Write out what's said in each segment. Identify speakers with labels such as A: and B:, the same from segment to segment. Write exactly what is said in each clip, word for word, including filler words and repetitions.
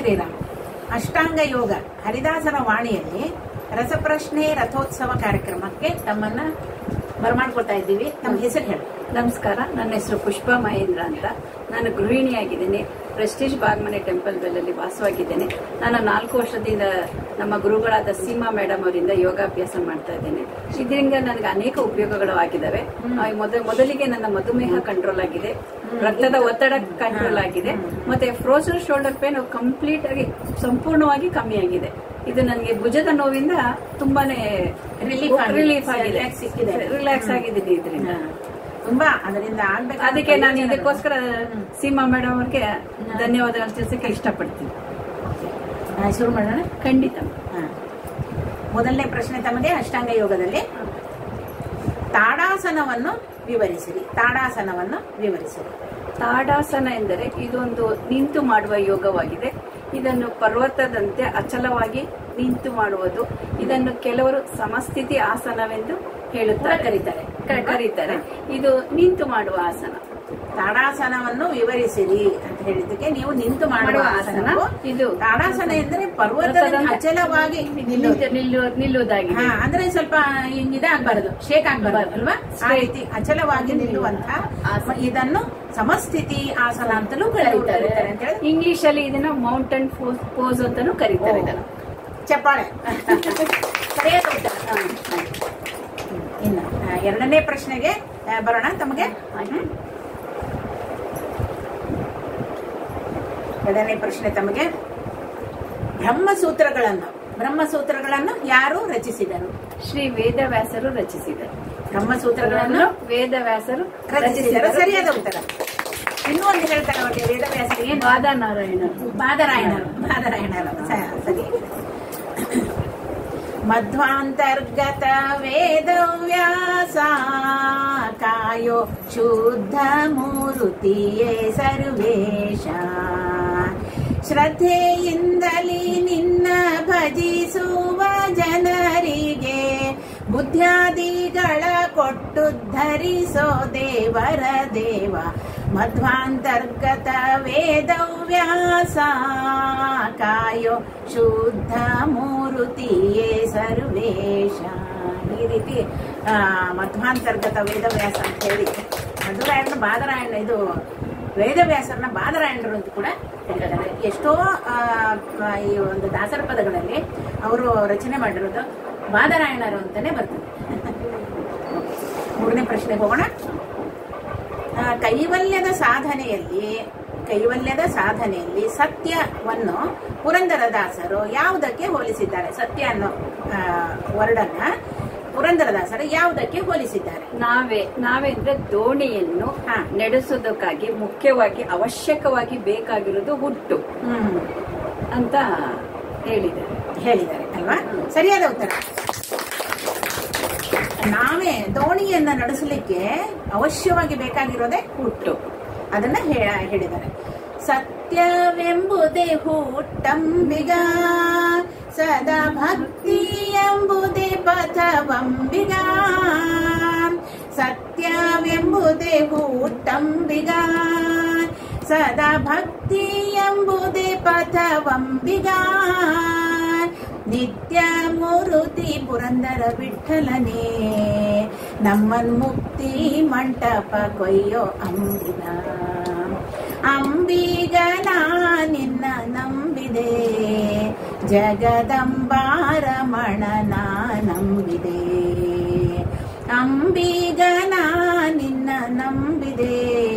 A: ಶ್ರೀರಾಮ್. ಅಷ್ಟಾಂಗ ಯೋಗ ಹರಿದಾಸರ ವಾಣಿಯಲ್ಲಿ ರಸಪ್ರಶ್ನೆ ರಥೋತ್ಸವ ಕಾರ್ಯಕ್ರಮಕ್ಕೆ ತಮ್ಮನ್ನ ಬರಮಾಡ್ಕೊಳ್ತಾ ಇದ್ದೀವಿ. ನಮ್ಮ ಹೆಸರು ಹೇಳಿ.
B: ನಮಸ್ಕಾರ, ನನ್ನ ಹೆಸರು ಪುಷ್ಪಾ ಮಹೇಂದ್ರ ಅಂತ. ನಾನು ಗೃಹಿಣಿಯಾಗಿದ್ದೇನೆ. ಪ್ರೆಸ್ಟೀಜ್ ಬಾಗ್ಮನೆ ಟೆಂಪಲ್ ಬೆಲ್ಲಲ್ಲಿ ವಾಸವಾಗಿದ್ದೇನೆ. ನಾನು ನಾಲ್ಕು ವರ್ಷದಿಂದ ನಮ್ಮ ಗುರುಗಳಾದ ಸೀಮಾ ಮೇಡಮ್ ಅವರಿಂದ ಯೋಗಾಭ್ಯಾಸ ಮಾಡ್ತಾ ಇದ್ದೇನೆ. ಇದರಿಂದ ನನಗೆ ಅನೇಕ ಉಪಯೋಗಗಳು ಆಗಿದ್ದಾವೆ. ಮೊದಲಿಗೆ ನನ್ನ ಮಧುಮೇಹ ಕಂಟ್ರೋಲ್ ಆಗಿದೆ, ರಕ್ತದ ಒತ್ತಡ ಕಂಟ್ರೋಲ್ ಆಗಿದೆ, ಮತ್ತೆ ಫ್ರೋಜನ್ ಶೋಲ್ಡರ್ ಪೇನ್ ಕಂಪ್ಲೀಟ್ ಆಗಿ ಸಂಪೂರ್ಣವಾಗಿ ಕಮ್ಮಿ ಆಗಿದೆ. ಇದು ನನಗೆ ಭುಜದ ನೋವಿಂದ ತುಂಬಾನೇ ರಿಲೀಫ್ ರಿಲೀಫ್ ಆಗಿದೆ, ಸಿಕ್ಕಿದೆ, ರಿಲ್ಯಾಕ್ಸ್ ಆಗಿದ್ದೀನಿ ಇದರಿಂದ
A: ತುಂಬಾ. ಅದರಿಂದ ಆಗ್ಬೇಕು.
B: ಅದಕ್ಕೆ ನಾನು ಇದಕ್ಕೋಸ್ಕರ ಸೀಮಾ ಮೇಡಮ್ ಅವ್ರಿಗೆ ಧನ್ಯವಾದಗಳು ತಿಳಿಸಕ್ಕೆ ಇಷ್ಟಪಡ್ತೀನಿ.
A: ಶುರು ಮಾಡೋಣ.
B: ಖಂಡಿತ.
A: ಮೊದಲನೇ ಪ್ರಶ್ನೆ ತಮಗೆ. ಅಷ್ಟಾಂಗ ಯೋಗದಲ್ಲಿ ತಾಡಾಸನವನ್ನು ವಿವರಿಸಿರಿ. ತಾಡಾಸನವನ್ನು ವಿವರಿಸಿರಿ.
B: ತಾಡಾಸನ ಎಂದರೆ ಇದೊಂದು ನಿಂತು ಮಾಡುವ ಯೋಗವಾಗಿದೆ. ಇದನ್ನು ಪರ್ವತದಂತೆ ಅಚಲವಾಗಿ ನಿಂತು ಮಾಡುವುದು. ಇದನ್ನು ಕೆಲವರು ಸಮಸ್ಥಿತಿ ಆಸನವೆಂದು ಹೇಳುತ್ತಾರೆ, ಕರೀತಾರೆ ಕರೀತಾರೆ ಇದು ನಿಂತು ಮಾಡುವ ಆಸನ.
A: ತಾಡಾಸನವನ್ನು ವಿವರಿಸಿರಿ ಅಂತ ಹೇಳಿದ್ದಕ್ಕೆ ನೀವು ನಿಂತು ಮಾಡುವ ಆಸನ
B: ಇದು.
A: ತಾಡಾಸನ ಎಂದರೆ ಪರ್ವತದ ಅಚಲವಾಗಿ
B: ನಿಲ್ಲುವುದಾಗಿದೆ.
A: ಅಂದ್ರೆ ಸ್ವಲ್ಪ ಇದಾಗಬಾರದು, ಶೇಕ್ ಆಗಬಾರದು ಅಲ್ವಾ? ಆ ರೀತಿ ಅಚಲವಾಗಿ ನಿಲ್ಲುವಂತಹ ಇದನ್ನು ಸಮಸ್ಥಿತಿ ಆಸನ ಅಂತಲೂ ಕರೀತಾರೆ ಅಂತ ಹೇಳಿ.
B: ಇಂಗ್ಲಿಷ್ ಅಲ್ಲಿ ಇದನ್ನ ಮೌಂಟೇನ್ ಪೋಸ್ ಅಂತಾನೂ ಕರೀತಾರೆ. ಇದನ್ನು
A: ಚಪ್ಪಾಳೆ. ಇನ್ನು ಎರಡನೇ ಪ್ರಶ್ನೆಗೆ ಬರೋಣ. ತಮಗೆ ಎರಡನೇ ಪ್ರಶ್ನೆ ತಮಗೆ ಬ್ರಹ್ಮಸೂತ್ರಗಳನ್ನು ಬ್ರಹ್ಮಸೂತ್ರಗಳನ್ನು ಯಾರು ರಚಿಸಿದರು?
B: ಶ್ರೀ ವೇದವ್ಯಾಸರು ರಚಿಸಿದರು.
A: ಬ್ರಹ್ಮಸೂತ್ರಗಳನ್ನು
B: ವೇದವ್ಯಾಸರು
A: ರಚಿಸಿದರು. ಸರಿಯಾದ ಉತ್ತರ. ಇನ್ನೂ ಒಂದು ಹೇಳ್ತಾರೆ ಅವರಿಗೆ ವೇದವ್ಯಾಸರು ಏನು?
B: ಬಾದನಾರಾಯಣರು.
A: ಬಾದರಾಯಣರು ಬಾದರಾಯಣರು ಸರಿ. ಮಧ್ವಾಂತರ್ಗತ ವೇದವ್ಯಾಸ ಕಾಯೋ ಶುದ್ಧ ಮೂರುತಿಯೇ ಸರ್ವೇಶ. ಶ್ರದ್ಧೆಯಿಂದಲೇ ನಿನ್ನ ಭಜಿಸುವ ಜನರಿಗೆ ಬುದ್ಧ್ಯಾದಿಗಳ ಕೊಟ್ಟು ಧರಿಸೋ ದೇವರ ದೇವ. ಮಧ್ವಾಂತರ್ಗತ ವೇದವ್ಯಾಸ ಕಾಯೋ ಶುದ್ಧ ಮೂರುತಿಯೇ ಸರ್ವೇಶ. ಈ ರೀತಿ ಮಧ್ವಾಂತರ್ಗತ ವೇದವ್ಯಾಸ ಅಂತ ಹೇಳಿ ಮಧುರಾಯಣ ಬಾದರಾಯಣ ಇದು ವೇದವ್ಯಾಸರನ್ನ ಬಾದರಾಯಣರು ಅಂತ ಕೂಡ ಹೇಳ್ತಾರೆ. ಎಷ್ಟೋ ಈ ಒಂದು ದಾಸರ ಪದಗಳಲ್ಲಿ ಅವರು ರಚನೆ ಮಾಡಿರೋದು ಬಾದರಾಯಣರು ಅಂತಾನೆ ಬರ್ತದೆ. ಮೂರನೇ ಪ್ರಶ್ನೆಗೆ ಹೋಗೋಣ. ಕೈವಲ್ಯದ ಸಾಧನೆಯಲ್ಲಿ ಕೈವಲ್ಯದ ಸಾಧನೆಯಲ್ಲಿ ಸತ್ಯವನ್ನು ಪುರಂದರದಾಸರು ಯಾವುದಕ್ಕೆ ಹೋಲಿಸಿದ್ದಾರೆ? ಸತ್ಯ ಅನ್ನೋ ವರ್ಡನ್ನ ಪುರಂದರದಾಸರು ಯಾವುದಕ್ಕೆ ಹೋಲಿಸಿದ್ದಾರೆ?
B: ನಾವೇ ನಾವೇ ಅಂದ್ರೆ ದೋಣಿಯನ್ನು ನಡೆಸೋದಕ್ಕಾಗಿ ಮುಖ್ಯವಾಗಿ ಅವಶ್ಯಕವಾಗಿ ಬೇಕಾಗಿರೋದು ಹುಟ್ಟು ಅಂತ ಹೇಳಿದ್ದಾರೆ ಹೇಳಿದ್ದಾರೆ
A: ಅಲ್ವಾ? ಸರಿಯಾದ ಉತ್ತರ. ನಾವೇ ದೋಣಿಯನ್ನ ನಡೆಸಲಿಕ್ಕೆ ಅವಶ್ಯವಾಗಿ ಬೇಕಾಗಿರೋದೇ ಹುಟ್ಟು. ಅದನ್ನ ಹೇಳಿದ್ದಾರೆ. ಸತ್ಯವೆಂಬುದೇ ಹುಟ್ಟಂಬಿಗ, ಸದಾ ಭಕ್ತಿ ಎಂಬುದೇ ಪಥವಂಬಿಗ. ಸತ್ಯವೆಂಬುದೇ ಹುಟ್ಟಂಬಿಗ, ಸದಾ ಭಕ್ತಿ ಎಂಬುದೇ ಪಥವಂಬಿಗ. ನಿತ್ಯ ಮೂರುತಿ ಪುರಂದರ ವಿಠಲನೇ, ನಮ್ಮನ್ ಮುಕ್ತಿ ಮಂಟಪ ಕೊಯ್ಯೋ ಅಂಬಿಗ. ಅಂಬಿಗ ನಿನ್ನ ನಂಬಿದೆ, ಜಗದಂಬಾರಮಣ ನಂಬಿದೆ. ಅಂಬಿಗ ನಿನ್ನ ನಂಬಿದೆ,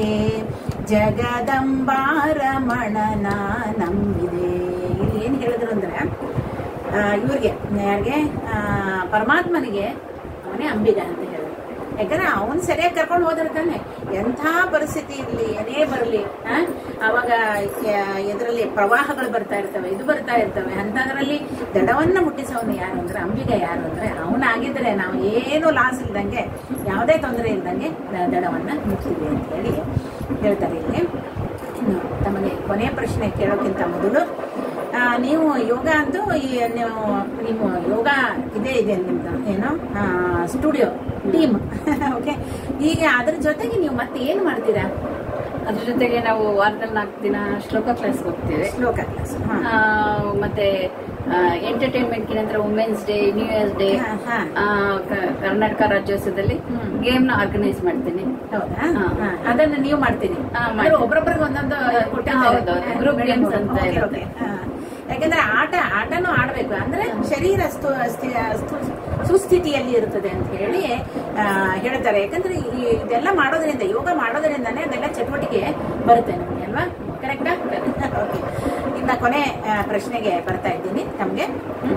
A: ಜಗದಂಬಾರಮಣ ನಂಬಿದೆ. ಇಲ್ಲಿ ಏನ್ ಹೇಳಿದ್ರು ಅಂದ್ರೆ ಇವ್ರಿಗೆ ಯಾರಿಗೆ ಪರಮಾತ್ಮನಿಗೆ ಅವನೇ ಅಂಬಿಗ ಅಂತ ಹೇಳಿದ್ರು. ಯಾಕಂದ್ರೆ ಅವನ್ ಸರಿಯಾಗಿ ಕರ್ಕೊಂಡು ಹೋದಿರ್ತಾನೆ. ಎಂಥ ಪರಿಸ್ಥಿತಿ ಇರ್ಲಿ, ಏನೇ ಬರಲಿ, ಅವಾಗ ಎದರಲ್ಲಿ ಪ್ರವಾಹಗಳು ಬರ್ತಾ ಇರ್ತವೆ, ಇದು ಬರ್ತಾ ಇರ್ತವೆ. ಅಂತದ್ರಲ್ಲಿ ದಡವನ್ನ ಮುಟ್ಟಿಸೋನು ಯಾರು ಅಂದ್ರೆ ಅಂಬಿಗ. ಯಾರು ಅಂದ್ರೆ ಅವನಾಗಿದ್ರೆ ನಾವು ಏನು ಲಾಸ್ ಇಲ್ದಂಗೆ, ಯಾವುದೇ ತೊಂದರೆ ಇಲ್ದಂಗೆ ದಡವನ್ನ ಮುಟ್ಟಿದ್ವಿ ಅಂತ ಹೇಳಿ ಹೇಳ್ತಾರೆ ಇಲ್ಲಿ. ಇನ್ನು ತಮಗೆ ಕೊನೆಯ ಪ್ರಶ್ನೆ ಕೇಳೋಕ್ಕಿಂತ ಮೊದಲು ನೀವು ಯೋಗ ಅಂತೂ ನೀವು ನೀವು ಯೋಗ ಇದೇ ಇದೆ ನಿಮ್ದು ಏನು ಸ್ಟುಡಿಯೋ ಟೀಮ್. ಓಕೆ, ಈಗ ಅದ್ರ ಜೊತೆಗೆ ನೀವು ಮತ್ತೆ ಏನು ಮಾಡ್ತೀರಾ?
B: ಅದ್ರ ಜೊತೆಗೆ ನಾವು ವಾರದಲ್ಲಿ ನಾಲ್ಕು ದಿನ ಶ್ಲೋಕ ಕ್ಲಾಸ್ ಹೋಗ್ತೀವಿ.
A: ಶ್ಲೋಕ ಕ್ಲಾಸ್
B: ಮತ್ತೆ ಎಂಟರ್ಟೈನ್ಮೆಂಟ್ ನಂತರ women's day, new year's day, Karnataka ರಾಜ್ಯೋತ್ಸವದಲ್ಲಿ ಗೇಮ್ ನ ಆರ್ಗನೈಸ್ ಮಾಡ್ತೀನಿ.
A: ಹೌದಾ? ಅದನ್ನ ನೀವು ಮಾಡ್ತೀನಿ? ಒಬ್ಬರೊಬ್ಬರಿಗೆ ಒಂದೊಂದು
B: ಗ್ರೂಪ್ ಗೇಮ್ಸ್ ಅಂತ ಇರುತ್ತೆ.
A: ಯಾಕಂದ್ರೆ ಆಟ ಆಟನೂ ಆಡ್ಬೇಕು, ಅಂದ್ರೆ ಶರೀರ ಸುಸ್ಥಿತಿಯಲ್ಲಿ ಇರುತ್ತದೆ ಅಂತ ಹೇಳಿ ಹೇಳ್ತಾರೆ. ಯಾಕಂದ್ರೆ ಇದೆಲ್ಲ ಮಾಡೋದ್ರಿಂದ, ಯೋಗ ಮಾಡೋದ್ರಿಂದಾನೇ ಅದೆಲ್ಲ ಚಟುವಟಿಕೆ ಬರುತ್ತೆ ನಮ್ಗೆ ಅಲ್ವಾ? ಕರೆಕ್ಟಾ? ಓಕೆ. ಇನ್ನ ಕೊನೆ ಪ್ರಶ್ನೆಗೆ ಬರ್ತಾ ಇದ್ದೀನಿ ತಮ್ಗೆ.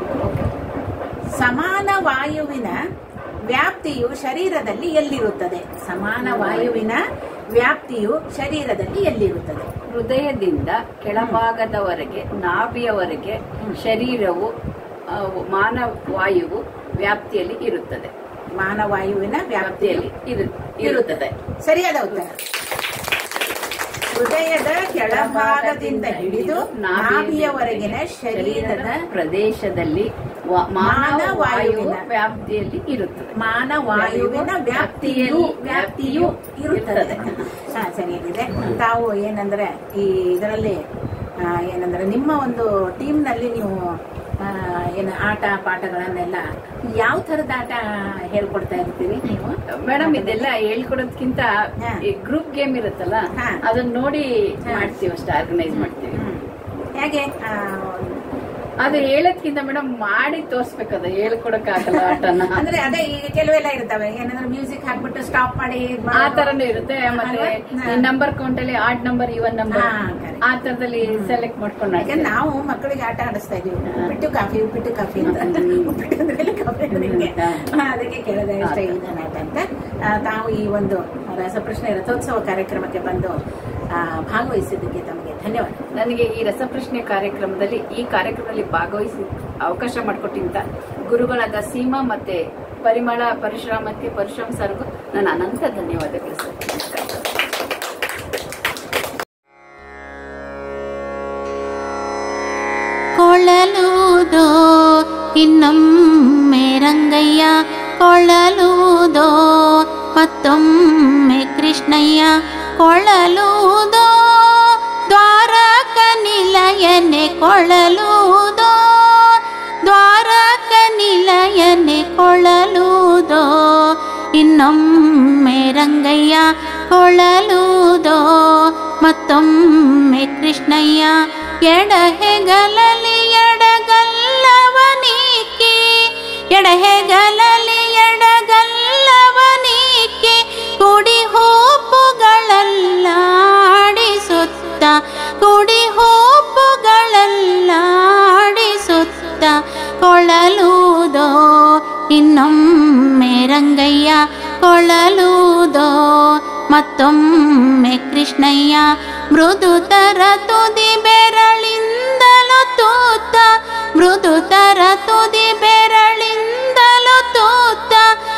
A: ಸಮಾನ ವಾಯುವಿನ ವ್ಯಾಪ್ತಿಯು ಶರೀರದಲ್ಲಿ ಎಲ್ಲಿರುತ್ತದೆ? ಸಮಾನ ವಾಯುವಿನ ವ್ಯಾಪ್ತಿಯು ಶರೀರದಲ್ಲಿ ಎಲ್ಲಿರುತ್ತದೆ?
B: ಹೃದಯದಿಂದ ಕೆಳಭಾಗದವರೆಗೆ ನಾಭಿಯವರೆಗೆ ಶರೀರವು ಮಾನವಾಯುವು ವ್ಯಾಪ್ತಿಯಲ್ಲಿ ಇರುತ್ತದೆ.
A: ಮಾನವಾಯುವಿನ ವ್ಯಾಪ್ತಿಯಲ್ಲಿ
B: ಇರುತ್ತದೆ.
A: ಸರಿಯಾದ ಉತ್ತರ. ಹೃದಯದ ಕೆಳಭಾಗದಿಂದ ಹಿಡಿದು ನಾಭಿಯವರೆಗಿನ ಶರೀರದ
B: ಪ್ರದೇಶದಲ್ಲಿ ಮಾನವಾಯುವಿನ ವ್ಯಾಪ್ತಿಯಲ್ಲಿ ಇರುತ್ತದೆ.
A: ಮಾನವಾಯುವಿನ ವ್ಯಾಪ್ತಿಯು ವ್ಯಾಪ್ತಿಯು ಇರುತ್ತದೆ. ಹಾ, ಸರಿಯಾಗಿದೆ. ತಾವು ಏನಂದ್ರೆ ಈ ಇದರಲ್ಲಿ ಏನಂದ್ರೆ ನಿಮ್ಮ ಒಂದು ಟೀಮ್ ನಲ್ಲಿ ನೀವು ಏನು ಆಟ ಪಾಠಗಳನ್ನೆಲ್ಲ ಯಾವ ತರದ ಆಟ ಹೇಳ್ಕೊಡ್ತಾ ಇರ್ತೀರಿ ನೀವು?
B: ಮೇಡಮ್, ಇದೆಲ್ಲ ಹೇಳ್ಕೊಡೋದ್ಕಿಂತ ಗ್ರೂಪ್ ಗೇಮ್ ಇರುತ್ತಲ್ಲ, ಅದನ್ನ ನೋಡಿ ಮಾಡ್ತೀವಿ ಅಷ್ಟೇ, ಆರ್ಗನೈಸ್ ಮಾಡ್ತೀವಿ.
A: ಹೇಗೆ
B: ಅದು ಹೇಳೋದ್ಕಿಂತ ಮೇಡಮ್ ಮಾಡಿ ತೋರ್ಸ್ಬೇಕದ, ಹೇಳ್ಕೊಡಕ್ ಆಗಲ್ಲ ಆಟನ.
A: ಅಂದ್ರೆ ಅದೇ ಈಗ ಕೆಲವೆಲ್ಲ ಇರ್ತವೆ, ಏನಂದ್ರೆ ಮ್ಯೂಸಿಕ್ ಹಾಕ್ಬಿಟ್ಟು ಸ್ಟಾಪ್ ಮಾಡಿ
B: ಆ ತರನು ಇರುತ್ತೆ. ಮತ್ತೆ ನಂಬರ್ ಕೌಂಟ್ ಅಲ್ಲಿ ಆಡ್ ನಂಬರ್, ಇವನ್ ನಂಬರ್, ಆ ತರದಲ್ಲಿ ಸೆಲೆಕ್ಟ್ ಮಾಡ್ಕೊಂಡು.
A: ಯಾಕಂದ್ರೆ ನಾವು ಮಕ್ಕಳಿಗೆ ಆಟ ಆಡಿಸ್ತಾ ಇದೀವಿ, ಉಪ್ಪಿಟ್ಟು ಕಾಫಿ ಉಪ್ಪಿಟ್ಟು ಕಾಫಿ ಅಂತ. ಉಪ್ಪಿಟ್ಟು ಅಂದ್ರೆ ಕಾಫಿ ಅದಕ್ಕೆ ಕೇಳೋದ ಇಷ್ಟ ಇದನ್ನ ಆಟ ಅಂತ. ತಾವು ಈ ಒಂದು ರಸಪ್ರಶ್ನೆ ರಥೋತ್ಸವ ಕಾರ್ಯಕ್ರಮಕ್ಕೆ ಬಂದು ಭಾಗವಹಿಸಿದ್ದಕ್ಕೆ ತಮಗೆ ಧನ್ಯವಾದ.
B: ನನಗೆ ಈ ರಸಪ್ರಶ್ನೆ ಕಾರ್ಯಕ್ರಮದಲ್ಲಿ ಈ ಕಾರ್ಯಕ್ರಮದಲ್ಲಿ ಭಾಗವಹಿಸಿ ಅವಕಾಶ ಮಾಡಿಕೊಟ್ಟಿಂತ ಗುರುಗಳಾದ ಸೀಮಾ ಮತ್ತೆ ಪರಿಮಳ ಪರಶುರಾಮಕ್ಕೆ ಪರಶುರಾಮ್ ಸರ್ಗೂ ನಾನು ಅನಂತ ಧನ್ಯವಾದಗಳು ಸರ್.
C: ಕೊಳಲುದೋ ಇನ್ನೊಮ್ಮೆ ರಂಗಯ್ಯ, ಕೊಳಲುದೋ ಮತ್ತೊಮ್ಮೆ ಕೃಷ್ಣಯ್ಯ, ಕೊಳಲುದೋ ದ್ವಾರಕ ನಿಲಯನೆ, ಕೊಳಲುದೋ ದ್ವಾರಕ ನಿಲಯನೆ, ಕೊಳಲುದೋ ಇನ್ನೊಮ್ಮೆ ರಂಗಯ್ಯ, ಕೊಳಲುದೋ ಮತ್ತೊಮ್ಮೆ ಕೃಷ್ಣಯ್ಯ, ಎಡಹೆಗಲಲಿ ಎಡಗಲ್ಲವನೀಕಿ, ಎಡಹೆಗಲಲಿ ಎಡಗಲ್ಲವನೀಕಿ, ಕುಡಿ ಹೂಪುಗಳೆಲ್ಲ ಆಡಿಸುತ್ತ, ಕುಡಿ ಹೂಪುಗಳೆಲ್ಲ ಆಡಿಸುತ್ತ, ಕೊಳಲುದೋ ಇನ್ನೊಮ್ಮೆ ರಂಗಯ್ಯ, ಕೊಳಲುದೋ ಮತ್ತೊಮ್ಮೆ ಕೃಷ್ಣಯ್ಯ, ಮೃದುತರ ತುದಿ ಬೆರಳಿಂದಲೂ ತೂತ, ಮೃದುತರ ತುದಿ ಬೆರಳಿಂದಲೂ ತೂತ,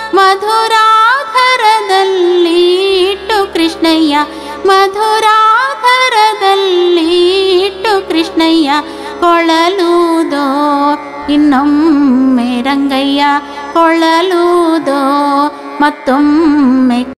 C: ಮಧುರಾಧರದಲ್ಲಿ ಇಟ್ಟು ಕೃಷ್ಣಯ್ಯ, ಮಧುರಾಧರದಲ್ಲಿ ಇಟ್ಟು ಕೃಷ್ಣಯ್ಯ, ಕೊಳಲುದೋ ಇನ್ನೊಮ್ಮೆ ರಂಗಯ್ಯ, ಕೊಳಲುದೋ ಮತ್ತೊಮ್ಮೆ